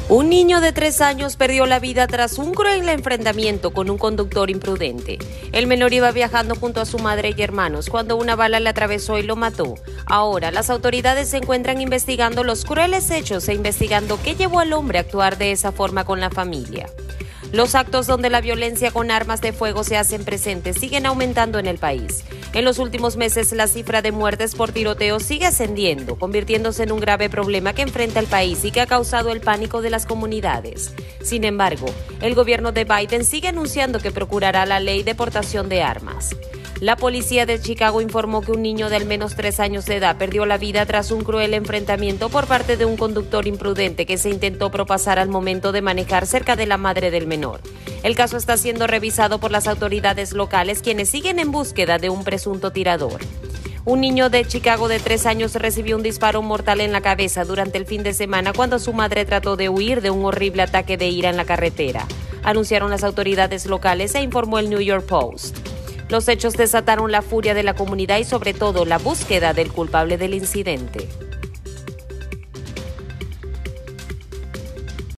Un niño de 3 años perdió la vida tras un cruel enfrentamiento con un conductor imprudente. El menor iba viajando junto a su madre y hermanos cuando una bala le atravesó y lo mató. Ahora, las autoridades se encuentran investigando los crueles hechos e investigando qué llevó al hombre a actuar de esa forma con la familia. Los actos donde la violencia con armas de fuego se hacen presentes siguen aumentando en el país. En los últimos meses, la cifra de muertes por tiroteo sigue ascendiendo, convirtiéndose en un grave problema que enfrenta el país y que ha causado el pánico de las comunidades. Sin embargo, el gobierno de Biden sigue anunciando que procurará la ley de portación de armas. La policía de Chicago informó que un niño de al menos 3 años de edad perdió la vida tras un cruel enfrentamiento por parte de un conductor imprudente que se intentó propasar al momento de manejar cerca de la madre del menor. El caso está siendo revisado por las autoridades locales, quienes siguen en búsqueda de un presunto tirador. Un niño de Chicago de 3 años recibió un disparo mortal en la cabeza durante el fin de semana cuando su madre trató de huir de un horrible ataque de ira en la carretera, anunciaron las autoridades locales e informó el New York Post. Los hechos desataron la furia de la comunidad y sobre todo la búsqueda del culpable del incidente.